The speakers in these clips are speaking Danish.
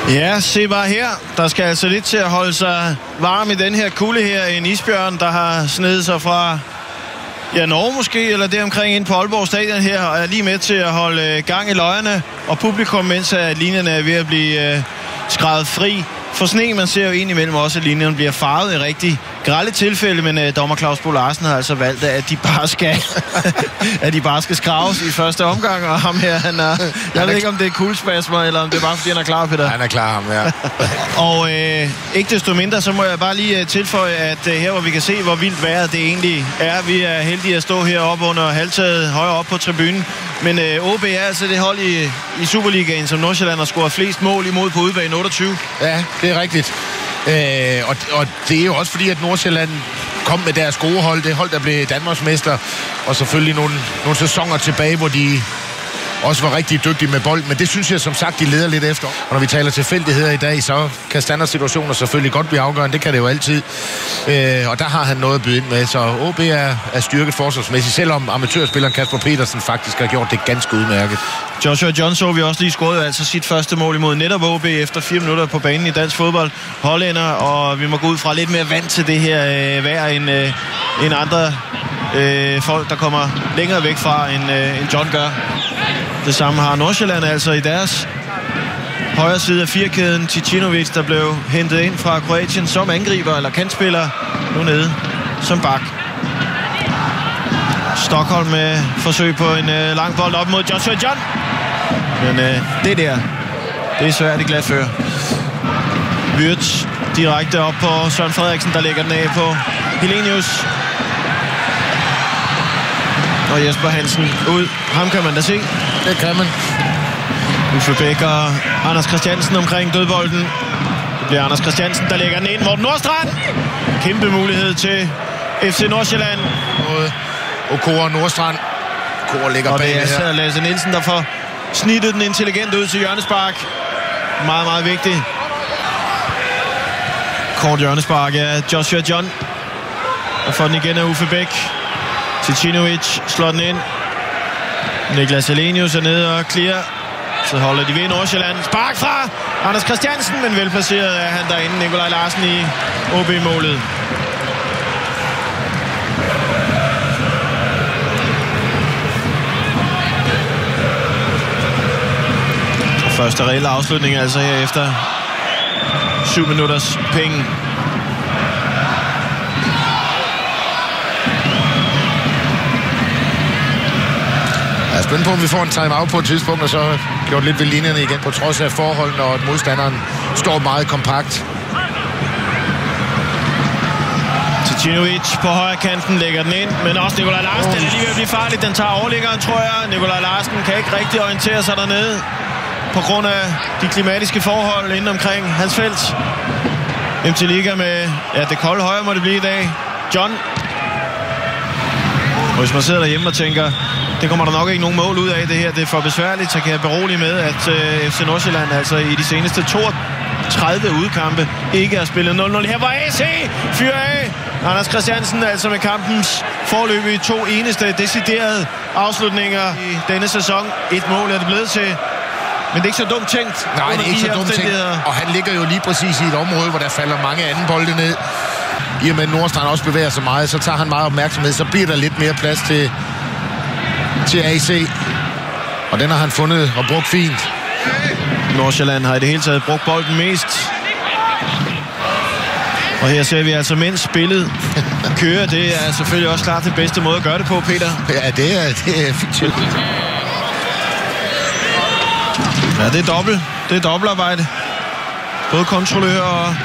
Ja, se bare her. Der skal altså lidt til at holde sig varm i den her kulde her. En isbjørn, der har snedet sig fra Norge måske, eller deromkring ind på Aalborg Stadion her, og er lige med til at holde gang i løjerne. Og publikum, mens linjerne er ved at blive skrevet fri for sne. Man ser jo indimellem også, at linjerne bliver farvet i rigtig grelle tilfælde, men dommer Claus Bo Larsen har altså valgt, at de bare skal skraves i første omgang, og ham her, jeg ved ikke, om det er kuldspasmer, eller om det er bare, fordi han er klar, Peter. Han er klar, ham, ja. Og ikke desto mindre, så må jeg bare lige tilføje, at her, hvor vi kan se, hvor vildt vejret det egentlig er, vi er heldige at stå heroppe under halvtaget, højere op på tribunen, men OB er altså det hold i Superligaen, som Nordsjælland har scoret flest mål imod på udebane 28. Ja, det er rigtigt. Og det er jo også fordi, at Nordsjælland kom med deres gode hold, det hold, der blev Danmarksmester, og selvfølgelig nogle sæsoner tilbage, hvor de også var rigtig dygtige med bold, men det synes jeg som sagt, de leder lidt efter. Og når vi taler tilfældigheder i dag, så kan standardsituationer selvfølgelig godt blive afgørende, det kan det jo altid. Og der har han noget at byde ind med, så OB er styrket forsvarsmæssigt, selvom amatørspilleren Kasper Petersen faktisk har gjort det ganske udmærket. Joshua John så vi også lige scorede altså sit første mål imod netop OB efter 4 minutter på banen i dansk fodbold. Hollænder, og vi må gå ud fra lidt mere vant til det her vejr end andre folk, der kommer længere væk fra end John gør. Det samme har Nordsjælland altså i deres højre side af firkæden. Ticinovic, der blev hentet ind fra Kroatien som angriber eller kantspiller, nu nede som bak. Stockholm med forsøg på en lang bold op mod Joshua John. Men det er svært i glat før. Wirtz direkte op på Søren Frederiksen, der lægger den af på Helenius. Og Jesper Hansen ud. Ham kan man da se. Det kan man. Uffe Bæk og Anders Christiansen omkring dødbolden. Det bliver Anders Christiansen, der lægger den ind. Morten Nordstrand. Kæmpe mulighed til FC Nordsjælland. Og Kåre Nordstrand. Kåre ligger bag det her. Og det er Lasse Nielsen, der får snittet den intelligent ud til hjørnespark. Meget, meget vigtigt. Kort hjørnespark af Joshua John. Og får den igen af Uffe Bæk. Ticinovic slår den ind. Niklas Helenius er nede og clear. Så holder de ved Nordsjælland. Spark fra Anders Christiansen, men velplaceret er han derinde. Nikolaj Larsen i OB-målet. Første reelle afslutning altså her efter 7 minutters penge. Jeg er spændt på, om vi får en time-out på et tidspunkt, og så gjort lidt ved linjerne igen, på trods af forholdene, og at modstanderen står meget kompakt. Ticinovic på højre kanten lægger den ind, men også Nikolaj Larsen. Den er lige ved at blive farlig. Den tager overliggeren, tror jeg. Nikolaj Larsen kan ikke rigtig orientere sig dernede på grund af de klimatiske forhold inden omkring hans felt. MC Liga med det kolde højre må det blive i dag. John. Og hvis man sidder derhjemme og tænker, det kommer der nok ikke nogen mål ud af det her, det er for besværligt, så kan jeg berolige med, at FC Nordsjælland altså i de seneste 32 udkampe ikke har spillet 0-0. Her var AC fyrer af Anders Christiansen, altså med kampens forløb i 2 eneste deciderede afslutninger i denne sæson. 1 mål er det blevet til. Men det er ikke så dumt tænkt. Nej, det er ikke så dumt tænkt. Og han ligger jo lige præcis i et område, hvor der falder mange anden bolde ned. I og med Nordstrand også bevæger sig meget, så tager han meget opmærksomhed. Så bliver der lidt mere plads til AC. Og den har han fundet og brugt fint. Nordsjælland har i det hele taget brugt bolden mest. Og her ser vi altså, mens spillet kører, det er selvfølgelig også klart den bedste måde at gøre det på, Peter. Ja, det er fint. Ja, det er dobbeltarbejde. Både kontrollør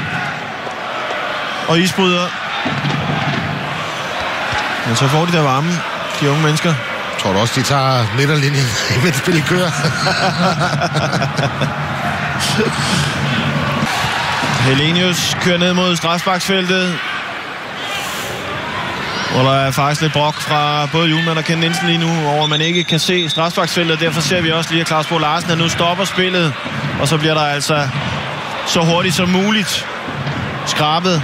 og isbryder. Men så får de der varme, de unge mennesker. Tror du også, de tager midterlinjen, mens spillet kører? Helenius kører ned mod strafsparksfeltet. Hvor der er faktisk lidt brok fra både Julemand og Ken Nielsen lige nu, over at man ikke kan se strafsparksfeltet. Derfor ser vi også lige, at Claus Bo Larsen der nu stopper spillet. Og så bliver der altså så hurtigt som muligt skrabet.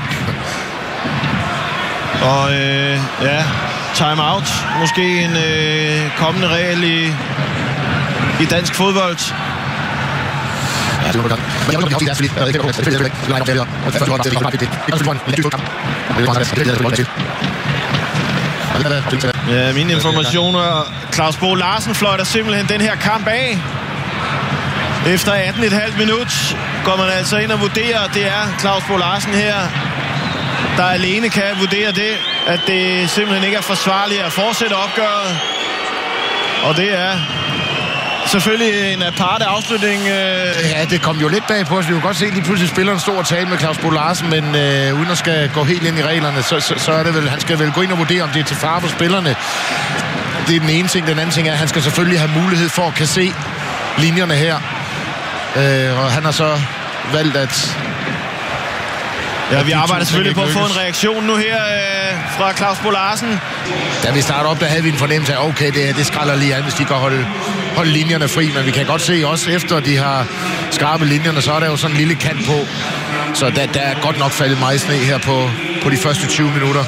Og time-out. Måske en kommende regel i dansk fodbold. Ja, mine informationer. Claus Bo Larsen fløjter simpelthen den her kamp af. Efter 18,5 minut går man altså ind og vurderer, at det er Claus Bo Larsen her, der alene kan vurdere det, at det simpelthen ikke er forsvarligt at fortsætte opgøret. Og det er selvfølgelig en aparte afslutning. Ja, det kom jo lidt bag på os. Vi kunne godt se, at lige pludselig spiller en stor tale med Claus Bo Larsen, men uden at skal gå helt ind i reglerne, så er det vel, han skal vel gå ind og vurdere, om det er til fare for spillerne. Det er den ene ting. Den anden ting er, at han skal selvfølgelig have mulighed for at kan se linjerne her. Og han har så valgt at... Ja, vi arbejder selvfølgelig på at få en reaktion nu her fra Claus Bo Larsen. Da vi startede op, der havde vi en fornemmelse af, okay, det skralder lige an, hvis de kan holde linjerne fri. Men vi kan godt se, også efter de har skarpe linjerne, så er der jo sådan en lille kant på. Så der er godt nok faldet meget sne her på de første 20 minutter.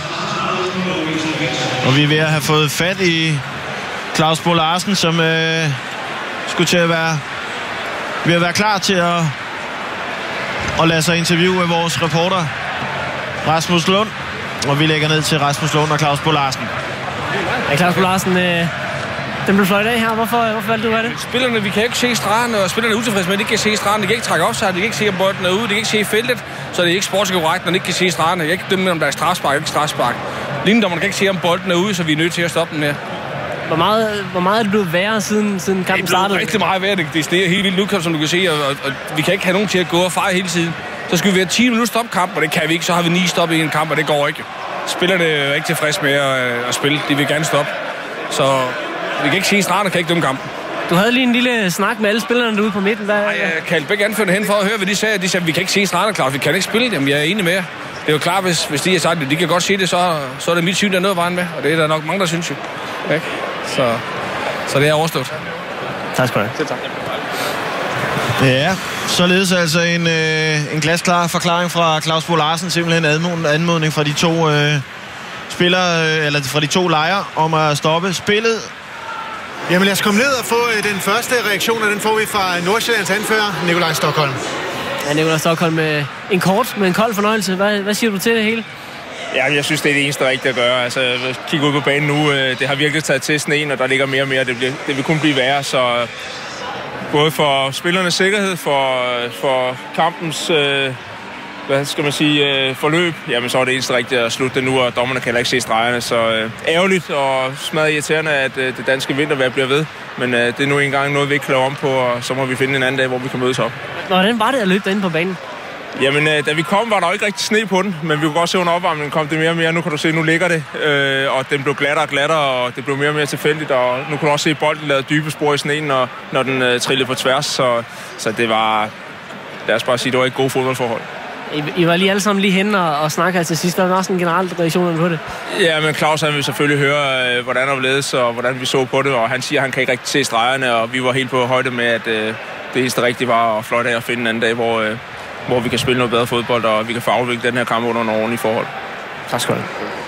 Og vi er ved at have fået fat i Claus Bo Larsen, som skulle til at være... Vi være klar til at lade sig interviewe af vores reporter Rasmus Lund. Og vi lægger ned til Rasmus Lund og Claus Bo Larsen. Ja, Claus Bo Larsen, den blev fløjt af her. Hvorfor valgte du af det? Spillerne, vi kan ikke se stranden, og spillerne er utilfredse med, at de ikke kan se stranden. De kan ikke trække offside, de kan ikke se, om bolden er ude, de kan ikke se feltet. Så det er ikke sportskorrekt, når de ikke kan se stranden. Jeg kan ikke dømme, om der er strafspark eller ikke strafspark. Linjedommerne kan ikke se, om bolden er ude, så vi er nødt til at stoppe den her. Hvor meget er det blevet værre, siden kampen startede? Det er rigtig meget værre. Det er helt vildt nu, som du kan se, og vi kan ikke have nogen til at gå og fejre hele tiden. Så skal vi være 10 minutter stop kamp, og det kan vi ikke. Så har vi 9 stop i en kamp, og det går ikke. Spillerne er ikke tilfredse med at spille. De vil gerne stoppe. Så vi kan ikke se stranden og kan ikke dømme kampen. Du havde lige en lille snak med alle spillerne derude på midten. Jeg kaldte begge anførende hen for at høre, hvad de sagde. De sagde, vi kan ikke se stranden, Claus. Vi kan ikke spille dem. Jeg er enig med jer. Det er jo klart, hvis de har sagt det, de kan godt se det, så er det mit syn, der er noget vejen med. Og det er der nok mange, der synes jo. Okay? Så det er overstået. Tak skal du have. Tak. Ja, således altså en glasklar forklaring fra Claus Bo Larsen. Simpelthen anmodning fra de to spillere, eller fra de to lejre, om at stoppe spillet. Jamen lad os komme ned og få den første reaktion, og den får vi fra Nordsjællands anfører, Nikolaj Stokholm. Ja, Nikolaj Stokholm med en kold fornøjelse. Hvad siger du til det hele? Ja, jeg synes, det er det eneste rigtige at gøre. Altså, kigge ud på banen nu, det har virkelig taget til sneen, og der ligger mere og mere. Det vil kun blive værre, så både for spillernes sikkerhed, for kampens forløb, jamen så er det eneste rigtigt at slutte det nu, og dommerne kan heller ikke se stregerne. Så ærgerligt og smadret irriterende, at det danske vintervejr bliver ved. Men det er nu engang noget, vi ikke kan lave om på, og så må vi finde en anden dag, hvor vi kan mødes op. Hvordan var det at løbe derinde på banen? Jamen, da vi kom, var der jo ikke rigtig sne på den, men vi kunne godt se under opvarmningen kom det mere og mere. Nu kan du se, nu ligger det, og den blev glattere og glattere, og det blev mere og mere tilfældigt, og nu kan du også se, at bolden lavede dybe spor i sneen, når den trillede på tværs, så det var, lad os bare sige, det var ikke gode fodboldforhold. I var lige alle sammen lige henne og snakke her til sidst. Der var også en generelt reaktion på det. Ja, men Claus han vil selvfølgelig høre, hvordan der var ledes, og hvordan vi så på det, og han siger, at han kan ikke rigtig se stregerne, og vi var helt på højde med, at det eneste rigtige var at fløjte af og finde en anden dag, hvor vi kan spille noget bedre fodbold, og vi kan få afviklet den her kamp under nogle ordentlige forhold. Tak skal du have.